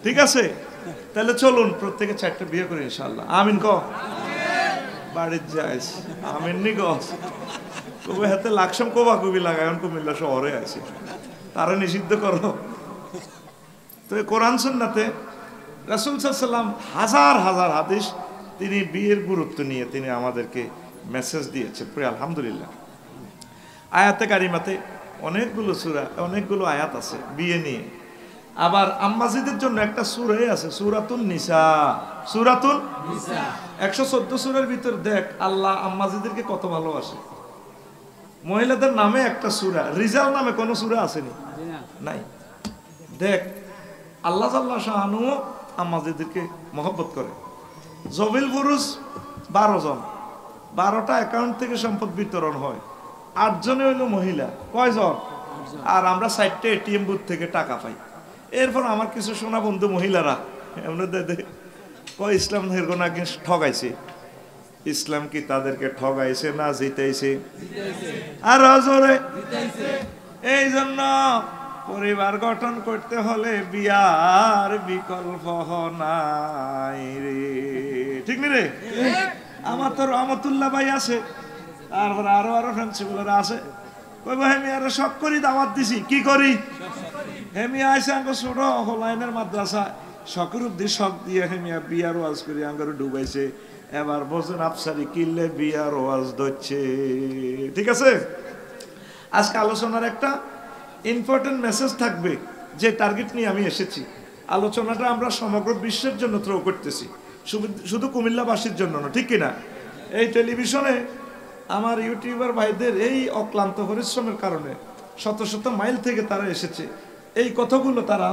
ঠিক আছে, তাহলে চলুন প্রত্যেকে 4টা বিয়ে করি ইনশাআল্লাহ। আমিন ক বাড়ির যাইস আমিন নি গস কবে হাতে লাকসাম কবা কবি লাগায় কুমিল্লা শহরে আছে, তারা নিষিদ্ধ করো। তো কোরআন সুন্নাতে রাসূল সাল্লাল্লাহু আলাইহি ওয়াসাল্লাম হাজার হাজার হাদিস তিনি বিয়ের গুরুত্ব নিয়ে তিনি আমাদেরকে মেসেজ দিয়েছেন। প্রিয় আলহামদুলিল্লাহ, আয়াতে কারিমাতে অনেকগুলো সূরা অনেকগুলো আয়াত আছে বিয়ে নিয়ে। আবার আম্মাজিদের জন্য একটা সূরাই আছে, সূরাতুন নিসা। সূরাতুন নিসা 114 সূরার ভিতর দেখ আল্লাহ আম্মাজিদেরকে কত ভালোবাসে। মহিলাদের নামে একটা সূরা, রিজাল নামে কোনো সূরা আসেনি, নাই। দেখ আল্লাহ জাল্লা শাআনু আম্মাজিদেরকে মহব্বত করে। জবিল বুরুজ 12 জন, 12টা অ্যাকাউন্ট থেকে সম্পদ বিতরণ হয়, 8 জনে হইল মহিলা। কয়জন? আর আমরা 4টে এটিএম বুথ থেকে টাকা পাই। এরপর আমার কিছু সোনা বন্ধু মহিলারা এমনি দে কয় ইসলাম নাকি ঠগাইছে। ইসলাম কি তাদেরকে ঠগাইছে না জিতাইছে? আর জোরে এই জন্য পরিবার গঠন করতে হলে বিয়ার বিকল্প নাই রে, ঠিক নি রে? আমার তো রহমতুল্লাহ ভাই আছে, তারপরে আরো ফ্রেন্ডশিপগুলোরা আছে। কই ভাই আমি আরো শখ করি দাওয়াত দিছি, কি করি? হেমিয়া আইসে আঙ্গ ছোট হলাইনের মাদ্রাসা শখের উদ্দি শখ দিয়ে হেমিয়া বিয়ার ওয়াজ করি আঙ্গর ডুবাইছে। এবার বলছেন আফসারি কিনলে বিয়ার ওয়াজ ধরছে। ঠিক আছে, আজকে আলোচনার একটা ইম্পর্টেন্ট মেসেজ থাকবে যে টার্গেট নিয়ে আমি এসেছি। আলোচনাটা আমরা সমগ্র বিশ্বের জন্য থ্রো করতেছি, শুধু কুমিল্লাবাসীর জন্য না, ঠিক কিনা? এই টেলিভিশনে আমার ইউটিউবার ভাইদের এই অক্লান্ত পরিশ্রমের কারণে শত শত মাইল থেকে তারা এসেছে। এই কথাগুলো তারা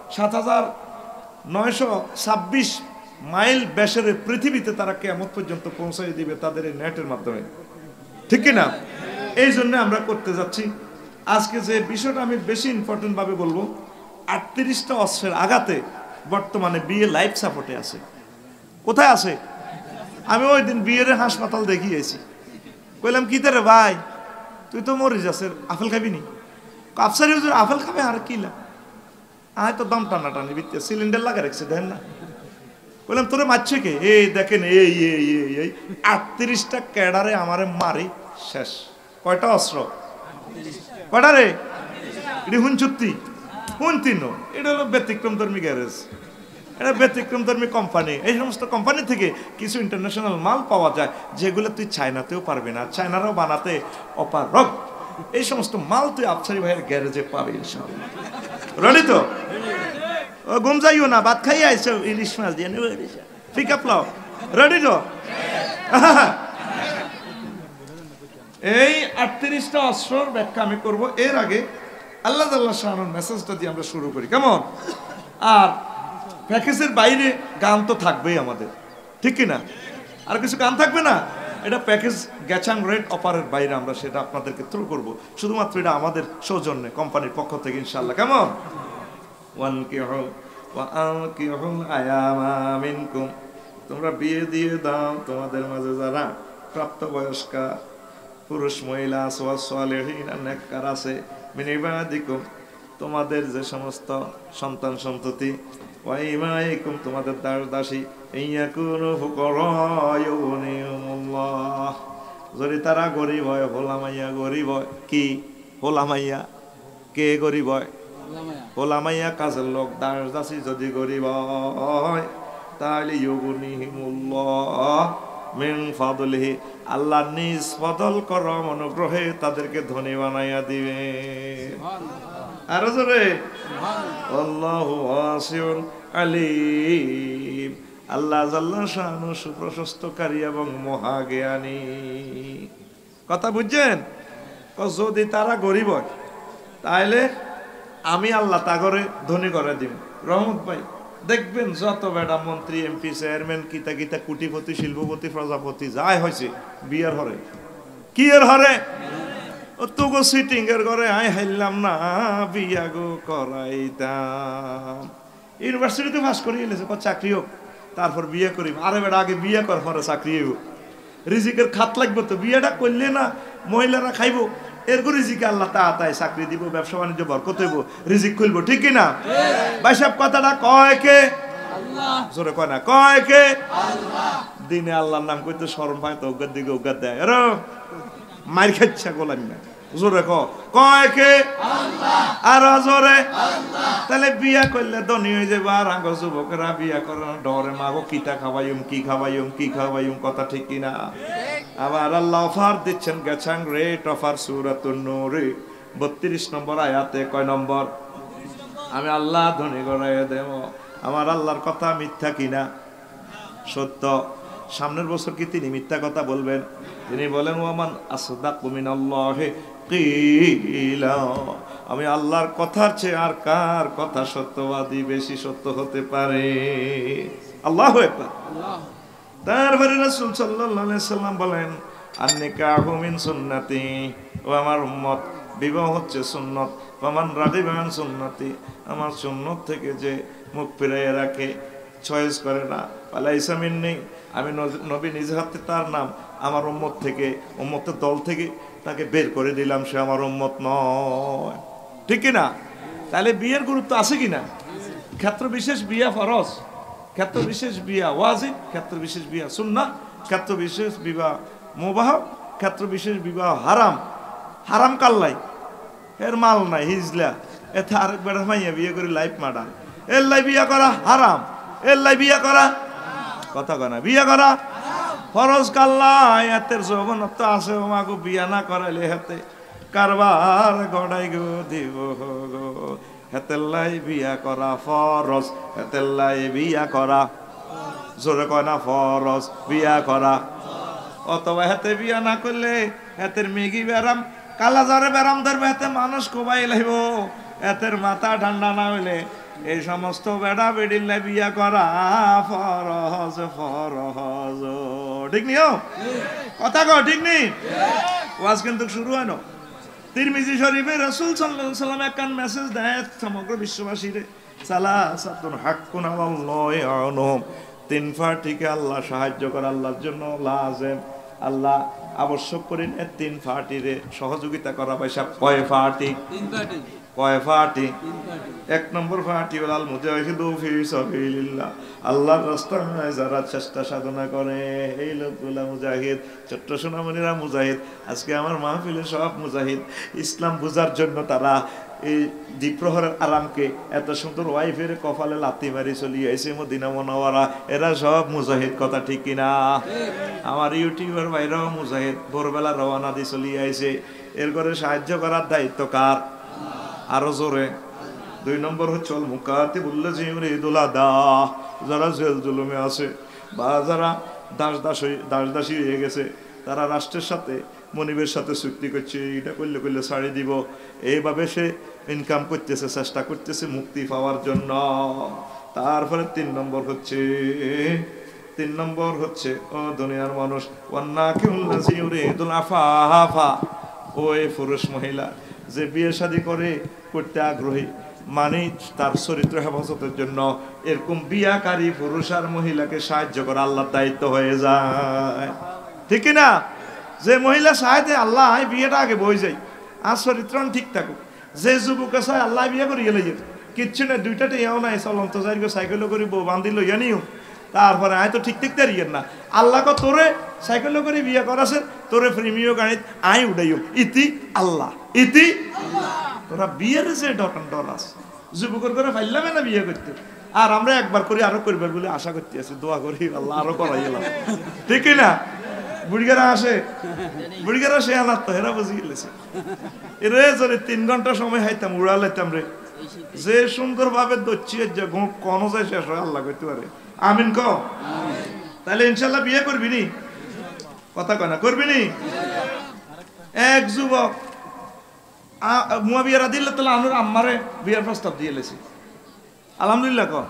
7926 মাইল ব্যাসের পৃথিবীতে তারা কিয়ামত পর্যন্ত পৌঁছাই দিবে তাদের এই নেটের মাধ্যমে, ঠিক কিনা? এই জন্য আমরা করতে যাচ্ছি। আজকে যে বিষয়টা আমি বেশি ইম্পর্টেন্ট ভাবে বলবো, 38টা অস্ত্রের আঘাতে বর্তমানে বিয়ে লাইফ সাপোর্টে আছে। কোথায় আছে? আমি ওই দিন বিয়ের হাসপাতাল দেখিয়েছি, কইলাম কি রে ভাই তুই তো মরিস আছে, আপেল খাবি নি? আফসারি হুজুর আপেল খাবে আর কি লাগ, আয় তো দম টানাটানি বিত্তে সিলিন্ডার লাগা রাখছে দেখেন না। বললাম তোরে মারছে কে? এই দেখেন এই 38টা ক্যাডারে আমারে মারি শেষ। কয়টা অস্ত্র? কয়টা রে? এটি হুনচুত্তি হুনতিনো, এটা হলো ব্যতিক্রমধর্মী গ্যারেজ, এটা ব্যতিক্রমধর্মী কোম্পানি। এই সমস্ত কোম্পানি থেকে কিছু ইন্টারন্যাশনাল মাল পাওয়া যায় যেগুলো তুই চায়নাতেও পারবি না, চায়নারাও বানাতে অপারগ। এই সমস্ত মাল তুই আফসারি ভাইয়ের গ্যারেজে পাবি ইনশাআল্লাহ। রেডি তো? ও ঘুম যাইও না, ভাত খাই আইছো ইলিশ মাছ দিয়ে নেবে পিক আপ লাও। রেডি তো? এই 38টা অস্ত্রর ব্যাখ্যা আমি করব। এর আগে আল্লাহ তাআলা শাআনুর মেসেজটা দিয়ে আমরা শুরু করি, কেমন? আর প্যাকেজের বাইরে গান তো থাকবেই আমাদের, ঠিক কিনা? আর কিছু গান থাকবে না, এটা প্যাকেজ গ্যাচাং রেড অপারের বাইরে আমরা সেটা আপনাদেরকে থ্রু করব, শুধুমাত্র এটা আমাদের সৌজন্যে কোম্পানির পক্ষ থেকে ইনশাআল্লাহ, কেমন? তোমরা বিয়ে দিয়ে দাও তোমাদের মাঝে যারা প্রাপ্তবয়স্কা পুরুষ মহিলা নেককার আছে, মিনিবাদিকুম তোমাদের যে সমস্ত সন্তান সন্ততি, ওয়াইমাইকুম তোমাদের দাস দাসী, ইয়াকুনু ফুকারা ইউগনিহুমুল্লাহ যদি তারা গরিব হয়, হোলামাইয়া গরিব হয়। কি হোলামাইয়া? কে গরিব হয়? হোলামাইয়া কাজের লোক দাস দাসী যদি গরিব হয় তাহলে ইউগনিহিমুল্লাহ মিন ফাদলিহি আল্লাহ নিজ ফদল করম অনুগ্রহে তাদেরকে ধনী বানাইয়া দিবে। আরো জোরে আল্লাহু ওয়াসিউন আলিম, আল্লাহ জাল্লা শাআনু সুপ্রশস্তকারী এবং মহাজ্ঞানী। কথা বুঝছেন? যদি তারা গরিব হয় তাহলে আমি আল্লাহ তাগরে ধনী করে দিব। রহমত ভাই দেখবেন যত বেটা মন্ত্রী এমপি চেয়ারম্যান কিতা কিতা কোটিপতি শিল্পপতি প্রজাপতি যাই হয়েছে বিয়ার হরে, কি এর হরে? তো গো সিটিং এর ঘরে আই হাইলাম না বিয়া গো করাইতাম। ইউনিভার্সিটিতে পাস করিয়ে এলেছে চাকরি হোক তারপর বিয়ে করিব। আরে বেটা আগে বিয়ে কর পরে চাকরি হোক, রিজিকের খাত লাগবে তো, বিয়েটা করলে না মহিলারা খাইব এরকম রিজিকে আল্লাহ তাআলা চাকরি দিব, ব্যবসা বাণিজ্য বরকত হইব, রিজিক খুলবো, ঠিক কি না? ভাই সব কথাটা কয় কে? আল্লাহ। জোরে কয় না, কয় কে? আল্লাহ। দিনে আল্লাহর নাম কইতে শরম পায় তো উগার দিকে উগার দেয়, আরে মার খাচ্ছা গোলামি না, জোরে কয় কে? আল্লাহ। আর জোরে আল্লাহ। তাহলে বিয়া করলে ধনী হয়ে যাবে, আর আগো যুবকেরা বিয়া করে না ডরে, মাগো কিটা খাওয়াইম, কি খাওয়াইম, কথা ঠিক কিনা? আবার আল্লাহ অফার দিচ্ছেন, গেছাং রেট অফার সূরাতুন নূর 32 নম্বর আয়াতে, কয় নম্বর? আমি আল্লাহ ধনী করাইয়া দেব। আমার আল্লাহর কথা মিথ্যা কিনা সত্য? সামনের বছর কি তিনি মিথ্যা কথা বলবেন? তিনি বলেন ওয়ামান আসদাকু মিনাল্লাহি কিলা, আমি আল্লাহর কথার চেয়ে আর কার কথা সত্যবাদী বেশি সত্য হতে পারে? আল্লাহু আকবার। তারপরে রাসূল সাল্লাল্লাহু আলাইহি সাল্লাম বলেন আন-নিকাহু মিন সুন্নতি, ও আমার উম্মত বিবাহ হচ্ছে সুন্নত, ওয়ামান রাগিবা আন সুন্নতি, আমার সুন্নত থেকে যে মুখ ফিরাইয়া রাখে, চয়েস করে না, ফালাইসা মিন্নি, আমি নবী নিজ হাতে তার নাম আমার উম্মত থেকে, উম্মতের দল থেকে তাকে বের করে দিলাম, সে আমার উম্মত নয়, ঠিক কিনা? তাহলে বিয়ের গুরুত্ব আছে কিনা? ক্ষেত্র বিশেষ বিয়া ফরজ, ক্ষেত্র বিশেষ বিয়া ওয়াজিব, ক্ষেত্র বিশেষ বিয়া সুন্নাহ, ক্ষেত্র বিশেষ বিবাহ মুবাহ, ক্ষেত্র বিশেষ বিবাহ হারাম। হারাম কাল্লাই, এর মাল নাই, হিজলা, এতে আরেক বেড়া মাইয়া বিয়ে করে লাইফ মাডার, এর লাই বিয়া করা হারাম, এর লাই বিয়া করা, কথা কনা, বিয়া করা ফরজ কাল্লাই, এতের যৌবনত্ব আছে, ও মাগো বিয়া না করাইলে হেতে কারবার গড়াই গো দিব গো, হেতেল্লাই বিয়া করা ফরজ, হেতেল্লাই বিয়া করা, জোরে কয় না ফরজ বিয়া করা। অথবা হেতে বিয়া না করলে হেতের মেগি বেরাম, কালাজারে বেরাম ধরবে, হেতে মানুষ কোবাই লাইব, এতের মাথা ঠান্ডা না হইলে এই সমস্ত বেড়া বেডিল্লা বিয়া করা ফরজ ফরজ, ঠিক নি? কথা কও, ঠিক নি? ওয়াজ কিন্তু শুরু হয় না। তিরমিজি শরীফে রাসূল সাল্লাল্লাহু আলাইহি সাল্লাম একখান মেসেজ দেয় সমগ্র বিশ্ববাসীরে, সালাসাতুন হাক্কুন আলাল্লাহি আনহুম, তিন পার্টিকে আল্লাহ সাহায্য করা আল্লাহর জন্য লাজেম, আল্লাহ আবশ্যক করেন তিন পার্টিরে সহযোগিতা করা। পয়সা কয় পার্টি? তিন পার্টি। কয় পার্টি? এক নম্বর পার্টি হল আল মুজাহিদু ফি সাবিলিল্লাহ, আল্লাহর রাস্তায় যারা চেষ্টা সাধনা করে, এই লোকগুলা মুজাহিদ। ছোট্ট সোনামণিরা মুজাহিদ, আজকে আমার মাহফিলে সব মুজাহিদ। ইসলাম বুঝার জন্য তারা এই দ্বীপ্রহরের আরামকে এত সুন্দর ওয়াইফের কপালে লাথি মারি চলিয়ে আইছে মদিনা মুনাওয়ারা, এরা সব মুজাহিদ, কথা ঠিক কিনা? আমার ইউটিউবের বাইরেও মুজাহিদ, ভোরবেলা রওনা দিয়ে চলিয়ে আইছে। এর করে সাহায্য করার দায়িত্ব কার? আরো জোরে। দুই নম্বর হচ্ছে মুকাতিবুল্লাযী ইউরিদুল আদা, যারা জেল জুলুমে আছে বা যারা দাসদাসী হয়ে গেছে, তারা রাষ্ট্রের সাথে মনিবের সাথে চুক্তি করছে, এটা করলে ছাড়ি দিব, এইভাবে সে ইনকাম করতেছে, চেষ্টা করতেছে মুক্তি পাওয়ার জন্য। তারপরে তিন নম্বর হচ্ছে ও দুনিয়ার মানুষ, ওয়ান্নাকিউল্লাযী ইউরিদুল আফাফা, ওই পুরুষ মহিলা যে বিয়ে শাদী করতে আগ্রহী, মানে তার চরিত্র হেফাজতের জন্য এরকম বিয়াকারী পুরুষ আর মহিলাকে সাহায্য করা আল্লাহর দায়িত্ব হয়ে যায়, ঠিক না? যে মহিলা সাহায্যে আল্লাহ বিয়েটা আগে বই যায়, আর চরিত্র ঠিক থাকুক। যে যুবকে চায় আল্লাহ বিয়ে করি গেলে কিচ্ছু না, দুইটাতে এও নাই, চলন্ত যাই সাইকেল করি বউ বান্ধি লইয়া নিও, তারপরে আয় তো ঠিক দাঁড়িয়ে না, আল্লাহ তোরে সাইকেল করে বিয়ে করাছে, তোরে প্রেমীয় গাড়িত আয় উঠাইও, ইতি আল্লাহ, ইতি তোরা বিয়ের যে ডর আছে যুবকের করে ফাইলামে না বিয়ে করতে, আর আমরা একবার করি আরো করবার বলে আশা করতে আছি, দোয়া করি আল্লাহ আরো করাই এলাম, ঠিক না? বুড়িগারা আসে, বুড়িগারা সে আনার তো হেরা বুঝি গেলেছে, এরে যদি 3 ঘন্টা সময় হাইতাম উড়া লাইতাম রে, যে সুন্দর ভাবে দচ্ছি কোন যায় শেষ হয় আল্লাহ করতে পারে। আমিন ক? তাহলে ইনশাল্লাহ বিয়ে করবি নি? কথা কয় না, করবি নি? এক যুবক মুয়াবিয়া রাদিয়াল্লাহু তাআলা আনহুর আম্মারে বিয়ের প্রস্তাব দিয়ে লেছে, আলহামদুলিল্লাহ ক।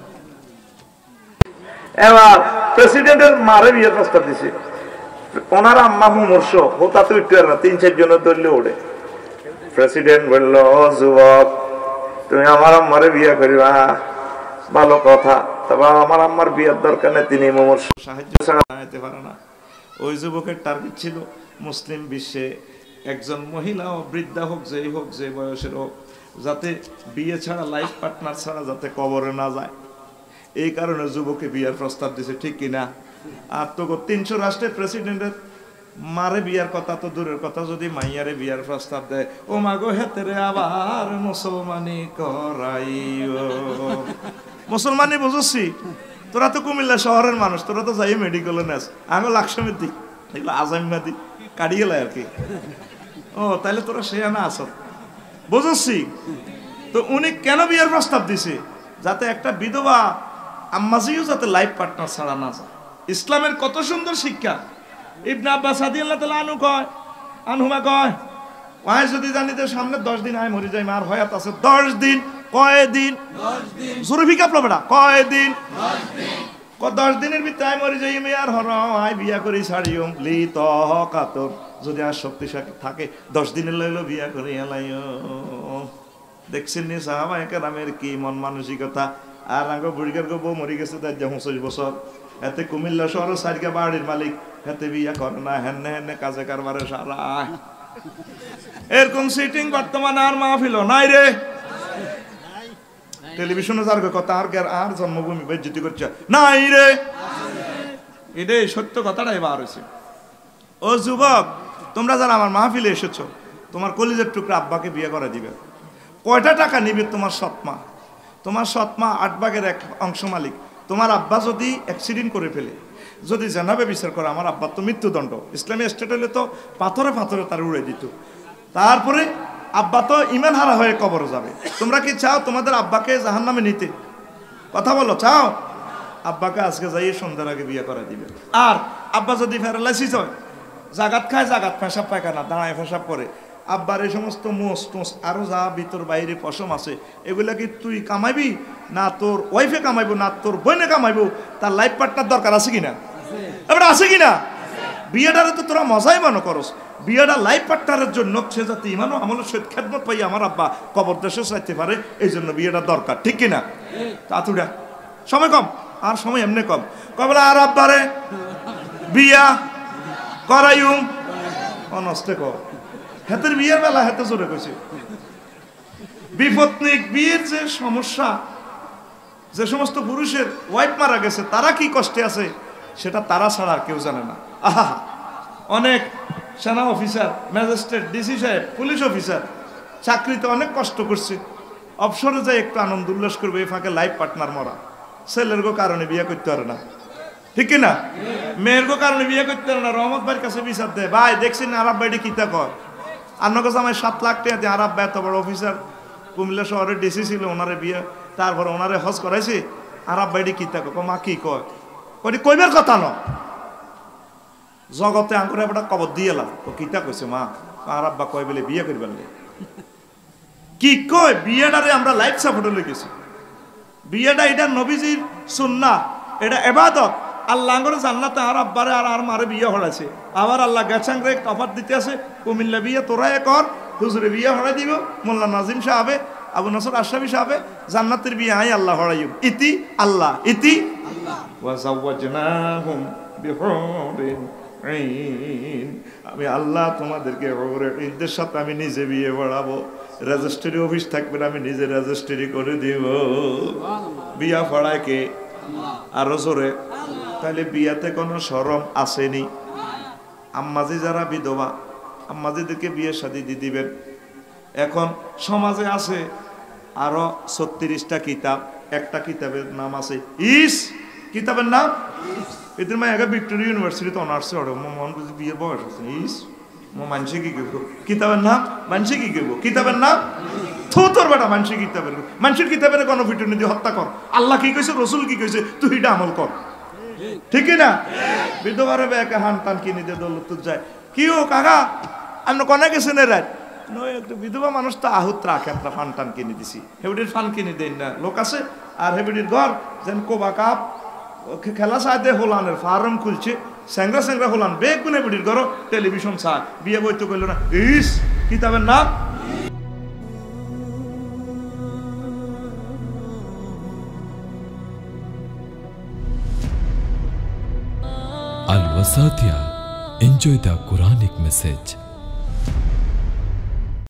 এবার প্রেসিডেন্টের মারে বিয়ের প্রস্তাব দিছে, ওনার আম্মা মুমূর্ষ, হোতা তো একটু না, 3-4 জনের ধরলে ওঠে। প্রেসিডেন্ট বলল, যুবক তুমি আমার আম্মারে বিয়ে করিবা, ভালো কথা, তবে আমার আম্মার বিয়ের দরকার নেই, তিনি মুমূর্ষ, সাহায্য ছাড়া যেতে পারে না। ওই যুবকের টার্গেট ছিল মুসলিম বিশ্বে একজন মহিলা ও বৃদ্ধা হোক, যেই হোক, যে বয়সের হোক, যাতে বিয়ে ছাড়া, লাইফ পার্টনার ছাড়া যাতে কবরে না যায়, এই কারণে যুবকে বিয়ার প্রস্তাব দিছে, ঠিক কিনা? আর তো 300 রাষ্ট্রের প্রেসিডেন্টের মারে বিয়ার কথা তো দূরের কথা, যদি মাইয়ারে বিয়ার প্রস্তাব দেয়, ও মাগো হেতেরে আবার মুসলমানি করাইও। মুসলমানি বুঝছি, তোরা তো কুমিল্লা শহরের মানুষ, তোরা তো যাই মেডিকেলে নেস, আগে লাকসামের দিক, এগুলো আজামিয়া দিক কাটিয়ে গেল আর কি। ও তাইলে তোরা সে আনা আসত, বুঝছি। তো উনি কেন বিয়ার প্রস্তাব দিছে? যাতে একটা বিধবা আম্মাজিও যাতে লাইফ পার্টনার ছাড়া না যায়। ইসলামের কত সুন্দর শিক্ষা। ইবনে আব্বাস রাদিয়াল্লাহু তাআলা আনহুমা কয়, ওয়াই যদি জানিতে সামনে 10 দিন আয় মরি যাই, মার হয়াত আছে 10 দিন। কয় দিন? 10 দিন। জুরফিকা প্রবড়া কয় দিন? 10 দিন। 10 দিনের ভিতরে আয় মরি যাই, মেয়ার হর আয় বিয়া করি ছাড়িও লি তহকাতর, যদি আর শক্তিশালী থাকে 10 দিনের লইলো বিয়া করি এলাইও। দেখছেন নি সাহাবায়ে কেরামের কি মন মানসিকতা। আর আগে বুড়িকার গো বউ মরি গেছে তার 25 বছর, এতে কুমিল্লা শহরের সাইডকে বাড়ির মালিক, হেতে বিয়া করে না, হেন্নে হেন্নে কাজে কারবারে সারা। এরকম সিটিং বর্তমানে আর মাহফিল নাই রে। টেলিভিশনে যার কথা আর জন্মভূমি বেজ্জতি করছে নাই রে, এটাই সত্য কথাটা এবার হয়েছে। ও যুবক, তোমরা যারা আমার মাহফিলে এসেছো, তোমার কলিজার টুকরা আব্বাকে বিয়ে করে দিবে। কয়টা টাকা নিবে তোমার সৎমা? তোমার সৎমা 8 ভাগের 1 অংশ মালিক। তোমার আব্বা যদি অ্যাক্সিডেন্ট করে ফেলে, যদি জানাবে বিচার করে, আমার আব্বার তো মৃত্যুদণ্ড। ইসলামী স্টেট হলে তো পাথরে পাথরে তার উড়ে দিত। তারপরে আব্বা তো ইমান হারা হয়ে কবরে যাবে। তোমরা কি চাও তোমাদের আব্বাকে জাহান্নামে নিতে? কথা বলো, চাও? আব্বাকে আজকে যাইয়ে সন্ধ্যার আগে বিয়ে করে দিবে। আর আব্বা যদি প্যারালাইসিস হয়, জাগাত খায়, জাগাত পেশাব পায়খানা, দাঁড়ায় পেশাব করে, আব্বার এই সমস্ত মোষ টোষ আরো যা ভিতর বাইরে পশম আছে, এগুলা কি তুই কামাইবি না তোর ওয়াইফে কামাইবো না তোর বোনে কামাইবো? তার লাইফ পার্টনার দরকার আছে কিনা? এবার আছে কিনা? বিয়েটারে তো তোরা মজাই মনে করস। বিয়েটা লাইফ পার্টনারের জন্য, সে যাতে ইমানও আমলের সহিত খেদমত পাই আমার আব্বা কবর দেশে চাইতে পারে, এই জন্য বিয়েটা দরকার, ঠিক কিনা? তাতুরা সময় কম, আর সময় এমনি কম। কবলা আর আব্বারে বিয়া করাইম অনস্তে কর। হাতের বিয়ের বেলা হাতে জোরে কইছে। বিপত্নিক বিয়ের যে সমস্যা, যে সমস্ত পুরুষের ওয়াইফ মারা গেছে, তারা কি কষ্টে আছে সেটা তারা ছাড়া আর কেউ জানে না। আহা, অনেক সেনা অফিসার, ম্যাজিস্ট্রেট, ডিসি সাহেব, পুলিশ অফিসার চাকরিতে অনেক কষ্ট করছে, অবসরে যায় একটু আনন্দ উল্লাস করবে, এই ফাঁকে লাইফ পার্টনার মরা। ছেলের গো কারণে বিয়ে করতে পারে না, ঠিক কিনা? মেয়ের গো কারণে বিয়ে করতে পারে না। রহমত ভাইয়ের কাছে বিচার দেয়, ভাই দেখছি না আরব ভাইটি কিতা কয়, আপনার কাছে আমার 7 লাখ টাকা দিয়ে আরব ভাই এত বড় অফিসার, কুমিল্লা শহরের ডিসি ছিল, ওনারে বিয়ে, তারপরে ওনারে হজ করাইছি, আরব ভাইটি কিতা কয়? মা কি কয়? কইবার কথা ন, জগতে আঙ্কুরে একটা কবর দিয়ে এলাম। ও কিতা কইছে? মা আর আব্বা কয় বলে বিয়ে করবার কি কয়? বিয়েটারে আমরা লাইফ সাপোর্টে লেগেছি। বিয়েটা এটা নবীজির সুন্নাহ, এটা ইবাদত। আল্লাহ করে জান্নাতে আর আব্বারে আর মারে বিয়ে হড়াছে। আবার আল্লাহ গেছাংরে অফার দিতে আছে, কুমিল্লা বিয়ে তোরাই কর, হুজুরে বিয়ে হড়াই দিব, মোল্লা নাজিম সাহেবে, আবু নসর আশরাফি সাহেবে, জান্নাতের বিয়ে আই আল্লাহ হড়াইব। ইতি আল্লাহ, ইতি ওয়া যাওয়াজনাহুম বিহুরিন আইন। আমি আল্লাহ তোমাদেরকে ঈদের সাথে আমি নিজে বিয়ে পড়াবো। রেজিস্ট্রি অফিস থাকবে, আমি নিজে রেজিস্ট্রি করে দিব। বিয়া পড়ায় কে? আরো জোরে। তাহলে বিয়াতে কোনো শরম আসেনি? আম্মাজি যারা বিধবা, আম্মাজিদেরকে বিয়ে শাদী দিয়ে দিবেন। এখন সমাজে আছে আরো 36টা কিতাব, একটা কিতাবের নাম আছে ইস, কিতাবের নাম এদের মা একা ভিক্টোরিয়া ইউনিভার্সিটিতে অনার্সে ওঠে, মন বুঝি বিয়ের বয়স আছে। ইস মানুষে কি করবো? কিতাবের নাম মানুষে কি করবো? কিতাবের নাম তোর বেটা মানুষের কিতাবের, মানুষের কিতাবের কোনো ভিডিও নিয়ে হত্যা কর। আল্লাহ কি কইছে, রসুল কি কইছে, তুই এটা আমল কর, ঠিক না? বিধবারে একা হান টান কিনে দিয়ে দৌলত যায়। কি ও কাকা আপনি কনে গেছেন এ রাত? নয় একটু বিধবা মানুষ তো আহুত রাখে, একটা ফান টান কিনে দিছি, হেবিডির ফান কিনে দেন না লোক আছে। আর হেবিডির ঘর যেন কোবা কাপ খেলা সাথে হোলানের ফার্ম খুলছে, স্যাংরা স্যাংরা হোলান বেগুনে হেবিডির ঘর টেলিভিশন চা, বিয়ে বইতে কইল না। ইস কিতাবের নাম Al Wasatia. Enjoy the Quranic message.